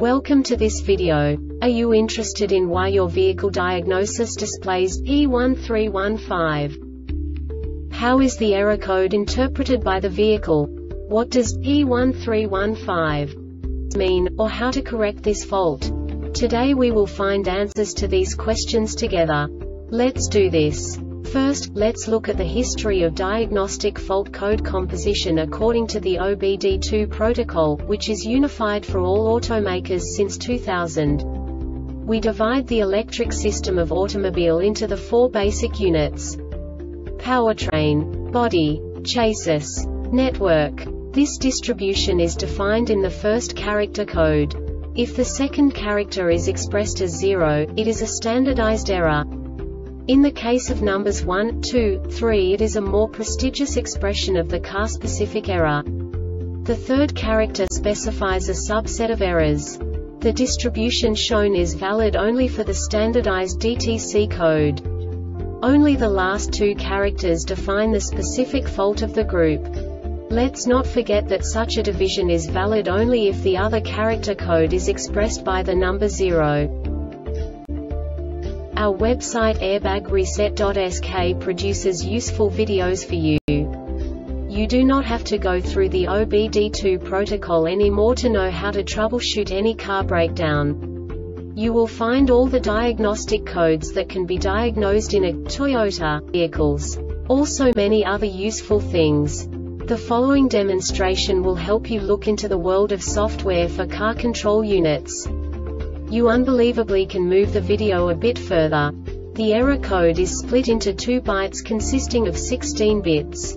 Welcome to this video. Are you interested in why your vehicle diagnosis displays E1315? How is the error code interpreted by the vehicle? What does E1315 mean, or how to correct this fault? Today we will find answers to these questions together. Let's do this. First, let's look at the history of diagnostic fault code composition according to the OBD2 protocol, which is unified for all automakers since 2000. We divide the electric system of automobile into the four basic units: powertrain, body, chassis, network. This distribution is defined in the first character code. If the second character is expressed as 0, it is a standardized error. In the case of numbers 1, 2, 3, it is a more prestigious expression of the car-specific error. The third character specifies a subset of errors. The distribution shown is valid only for the standardized DTC code. Only the last two characters define the specific fault of the group. Let's not forget that such a division is valid only if the other character code is expressed by the number 0. Our website airbagreset.sk produces useful videos for you. You do not have to go through the OBD2 protocol anymore to know how to troubleshoot any car breakdown. You will find all the diagnostic codes that can be diagnosed in a Toyota vehicles. Also many other useful things. The following demonstration will help you look into the world of software for car control units. You unbelievably can move the video a bit further. The error code is split into 2 bytes consisting of 16 bits.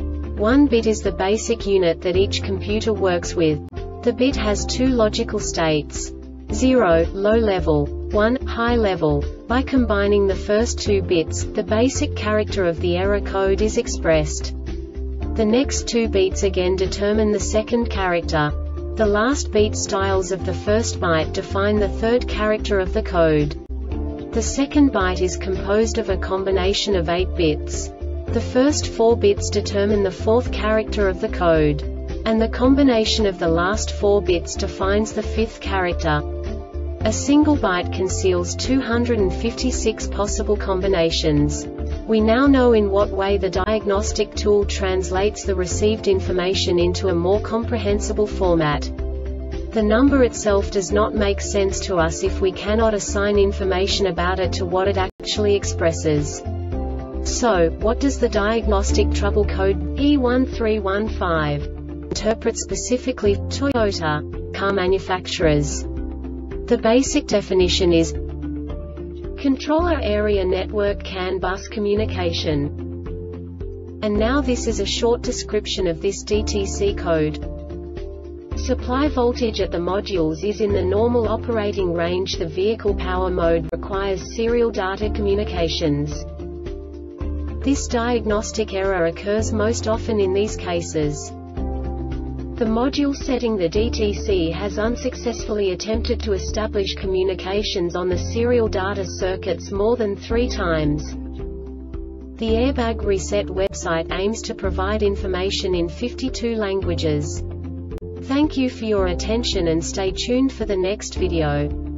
1 bit is the basic unit that each computer works with. The bit has 2 logical states: 0, low level, 1, high level. By combining the first 2 bits, the basic character of the error code is expressed. The next 2 beats again determine the second character. The last beat styles of the first byte define the third character of the code. The second byte is composed of a combination of 8 bits. The first 4 bits determine the fourth character of the code. And the combination of the last 4 bits defines the fifth character. A single byte conceals 256 possible combinations. We now know in what way the diagnostic tool translates the received information into a more comprehensible format. The number itself does not make sense to us if we cannot assign information about it to what it actually expresses. So, what does the diagnostic trouble code E1315 interpret specifically for Toyota car manufacturers? The basic definition is Controller Area Network CAN bus communication. And now this is a short description of this DTC code. Supply voltage at the modules is in the normal operating range. The vehicle power mode requires serial data communications. This diagnostic error occurs most often in these cases. The module setting the DTC has unsuccessfully attempted to establish communications on the serial data circuits more than 3 times. The Airbag Reset website aims to provide information in 52 languages. Thank you for your attention and stay tuned for the next video.